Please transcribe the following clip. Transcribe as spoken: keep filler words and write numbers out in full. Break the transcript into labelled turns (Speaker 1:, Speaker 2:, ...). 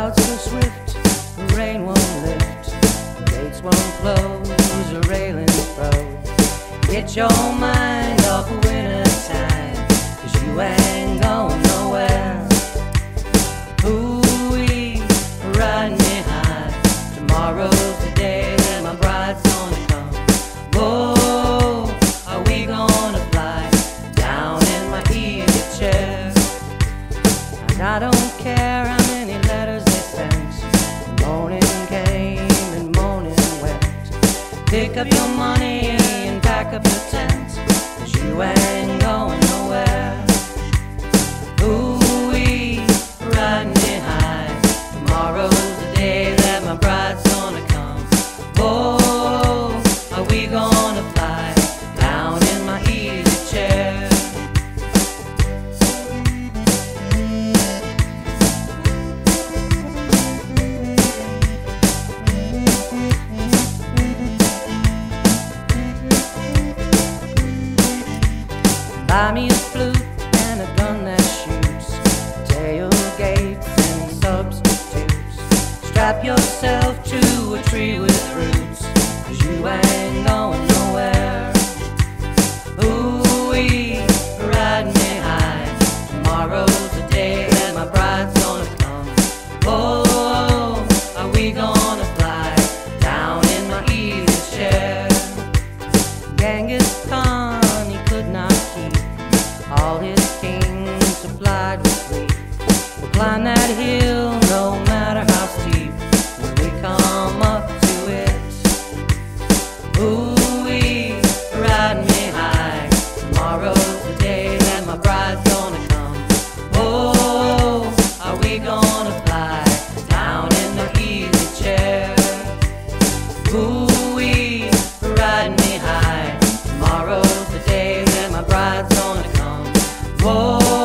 Speaker 1: Clouds so swift, the rain won't lift, the gates won't close, the railings froze. Get your mind off of winter time, 'cause you ain't going nowhere. Ooh-wee, riding me high. Tomorrow's the day that my bride's gonna come. Whoa, are we gonna fly down in my easy chair? And I don't care how many letters they sent. Morning came and morning went. Pick up your money and pack up your tent, 'cause you ain't going nowhere. Ooh-wee, riding me high. Tomorrow's the day that my bride's gonna come. Whoa, are we gonna fly down in my easy chair? Buy me a flute and a gun that shoots, tailgates and substitutes. Strap yourself to a tree with roots, 'cause you ain't going nowhere. Ooh-wee, riding me high. Tomorrow's the day that my bride's gonna come. Oh, are we gonna fly down in my easy chair? Genghis Khan, he could not keep all his kings supplied with sleep. We'll climb that hill no matter how steep, when we come up to it. Ooh-wee, riding me high. Tomorrow's the day that my bride's gonna come. Oh, are we gonna fly down in the easy chair? Ooh-wee, riding me high. Tomorrow's the day that my bride's gonna come. Whoa.